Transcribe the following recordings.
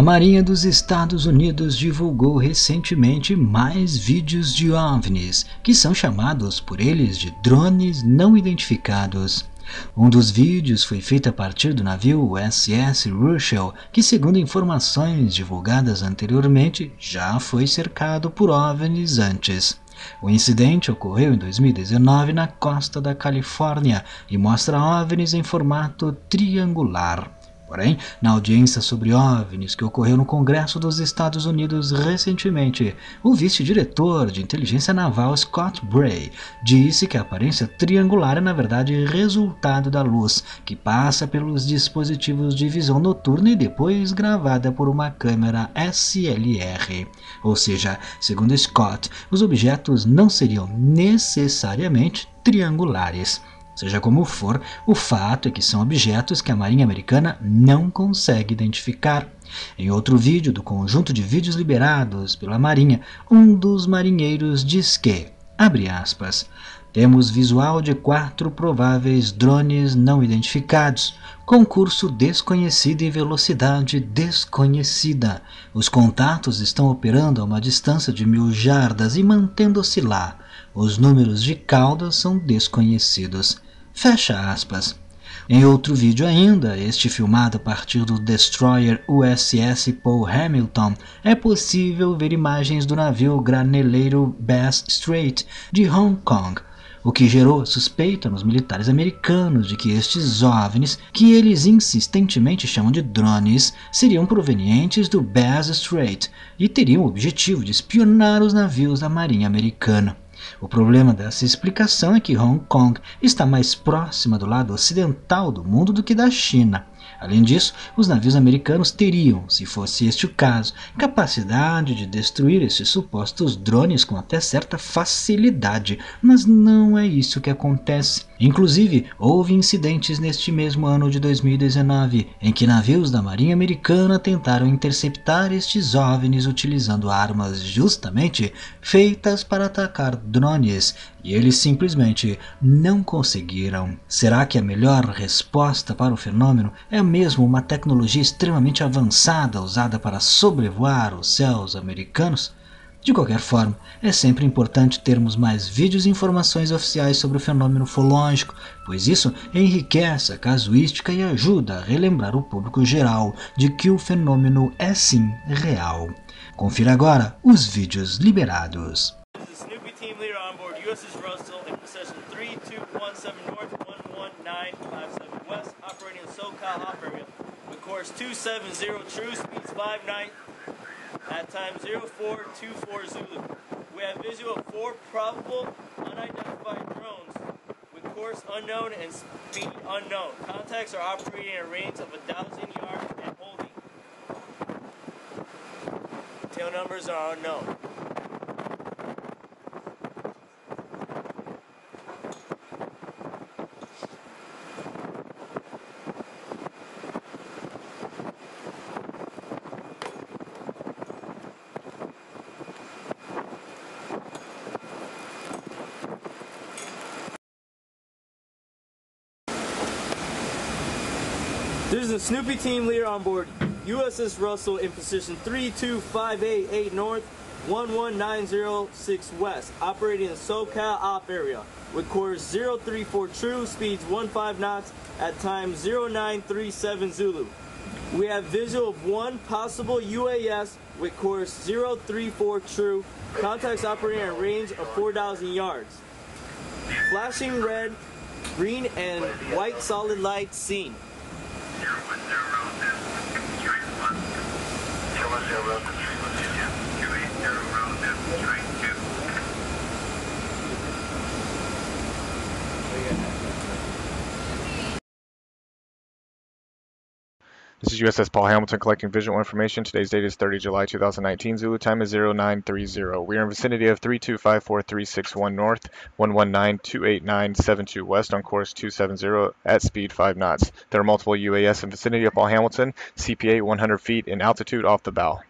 A Marinha dos Estados Unidos divulgou recentemente mais vídeos de OVNIs, que são chamados por eles de drones não identificados. Um dos vídeos foi feito a partir do navio USS Russell, que, segundo informações divulgadas anteriormente, já foi cercado por OVNIs antes. O incidente ocorreu em 2019 na costa da Califórnia e mostra OVNIs em formato triangular. Porém, na audiência sobre OVNIs que ocorreu no Congresso dos Estados Unidos recentemente, o vice-diretor de inteligência naval Scott Bray disse que a aparência triangular é na verdade resultado da luz que passa pelos dispositivos de visão noturna e depois gravada por uma câmera SLR. Ou seja, segundo Scott, os objetos não seriam necessariamente triangulares. Seja como for, o fato é que são objetos que a Marinha Americana não consegue identificar. Em outro vídeo do conjunto de vídeos liberados pela Marinha, um dos marinheiros diz que, abre aspas, temos visual de 4 prováveis drones não identificados, com curso desconhecido e velocidade desconhecida. Os contatos estão operando a uma distância de 1000 jardas e mantendo-se lá. Os números de cauda são desconhecidos. Fecha aspas. Em outro vídeo ainda, este filmado a partir do destroyer USS Paul Hamilton, é possível ver imagens do navio graneleiro Bass Strait de Hong Kong, o que gerou suspeita nos militares americanos de que estes OVNIs, que eles insistentemente chamam de drones, seriam provenientes do Bass Strait e teriam o objetivo de espionar os navios da Marinha Americana. O problema dessa explicação é que Hong Kong está mais próxima do lado ocidental do mundo do que da China. Além disso, os navios americanos teriam, se fosse este o caso, capacidade de destruir esses supostos drones com até certa facilidade, mas não é isso que acontece. Inclusive, houve incidentes neste mesmo ano de 2019, em que navios da Marinha Americana tentaram interceptar estes OVNIs utilizando armas justamente feitas para atacar drones, e eles simplesmente não conseguiram. Será que a melhor resposta para o fenômeno é mesmo uma tecnologia extremamente avançada usada para sobrevoar os céus americanos? De qualquer forma, é sempre importante termos mais vídeos e informações oficiais sobre o fenômeno ufológico, pois isso enriquece a casuística e ajuda a relembrar o público geral de que o fenômeno é sim real. Confira agora os vídeos liberados. Snoopy Team Leader on board USS Russell in position 3217 North, 11957 West, operating in SoCal Hop area with course 270 true, speeds 5 knots at time 0424 Zulu. We have visual of 4 probable unidentified drones with course unknown and speed unknown. Contacts are operating at a range of 1,000 yards and holding. Tail numbers are unknown. This is the Snoopy Team Leader on board USS Russell in position 32588 North, 11906 West, operating in SoCal Op area with course 034 true, speeds 15 knots at time 0937 Zulu. We have visual of 1 possible UAS with course 034 true, contacts operating at a range of 4,000 yards. Flashing red, green, and white solid lights seen. This is USS Paul Hamilton collecting visual information. Today's date is 30 July 2019. Zulu time is 0930. We are in vicinity of 3254361 North, 1192892 West on course 270 at speed 5 knots. There are multiple UAS in vicinity of Paul Hamilton, CPA 100 feet in altitude off the bow.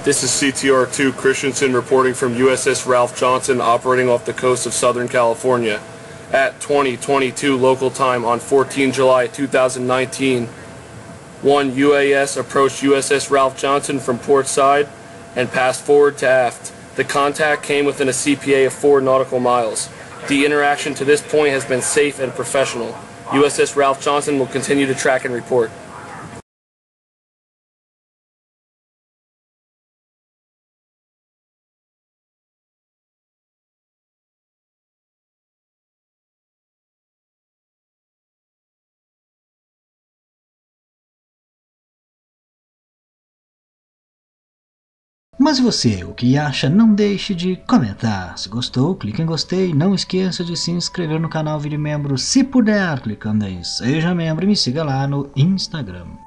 This is CTR-2 Christensen reporting from USS Ralph Johnson operating off the coast of Southern California. At 20:22 local time on 14 July 2019, one UAS approached USS Ralph Johnson from port side and passed forward to aft. The contact came within a CPA of 4 nautical miles. The interaction to this point has been safe and professional. USS Ralph Johnson will continue to track and report. Mas você, o que acha? Não deixe de comentar. Se gostou, clique em gostei. Não esqueça de se inscrever no canal, vire membro se puder, clicando em seja membro e me siga lá no Instagram.